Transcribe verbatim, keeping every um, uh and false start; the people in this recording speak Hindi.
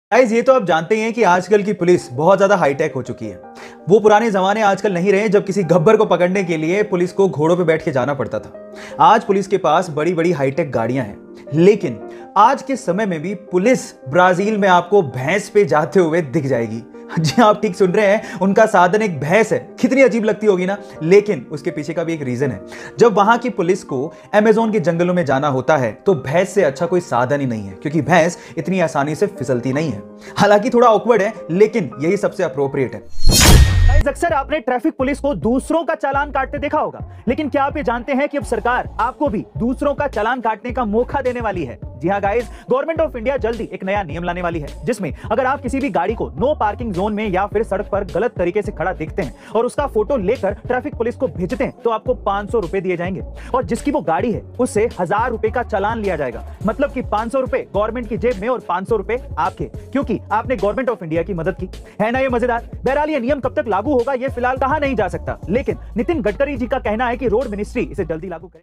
गाइस ये तो आप जानते ही हैं कि आजकल की पुलिस बहुत ज्यादा हाईटेक हो चुकी है। वो पुराने जमाने आजकल नहीं रहे जब किसी गब्बर को पकड़ने के लिए पुलिस को घोड़ों पे बैठ के जाना पड़ता था। आज पुलिस के पास बड़ी बड़ी हाईटेक गाड़ियां हैं, लेकिन आज के समय में भी पुलिस ब्राजील में आपको भैंस पे जाते हुए दिख जाएगी। जी आप ठीक सुन रहे हैं, उनका साधन एक भैंस है। कितनी अजीब लगती होगी ना, लेकिन उसके पीछे का भी एक रीजन है। जब वहां की पुलिस को अमेज़न के जंगलों में जाना होता है तो भैंस से अच्छा कोई साधन ही नहीं है, क्योंकि भैंस इतनी आसानी से फिसलती नहीं है। हालांकि थोड़ा ऑकवर्ड है, लेकिन यही सबसे अप्रोप्रिएट है। अक्सर आपने ट्रैफिक पुलिस को दूसरों का चालान काटते देखा होगा, लेकिन क्या आप ये जानते हैं कि अब सरकार आपको भी दूसरों का चालान काटने का मौका देने वाली है। जी हाँ गाइस, गवर्नमेंट ऑफ इंडिया जल्दी एक नया नियम लाने वाली है, जिसमें अगर आप किसी भी गाड़ी को नो पार्किंग जोन में या फिर सड़क पर गलत तरीके से खड़ा देखते हैं और उसका फोटो लेकर ट्रैफिक पुलिस को भेजते हैं तो आपको पांच सौ रुपए दिए जाएंगे और जिसकी वो गाड़ी है उससे हजार रुपए का चालान लिया जाएगा। मतलब कि पांच सौ रुपए गवर्नमेंट की जेब में और पांच सौ रुपए आपके, क्योंकि आपने गवर्नमेंट ऑफ इंडिया की मदद की। है ना ये मजेदार। बहरहाल ये नियम कब तक लागू होगा ये फिलहाल कहा नहीं जा सकता, लेकिन नितिन गडकरी जी का कहना है कि रोड मिनिस्ट्री इसे जल्दी लागू करे।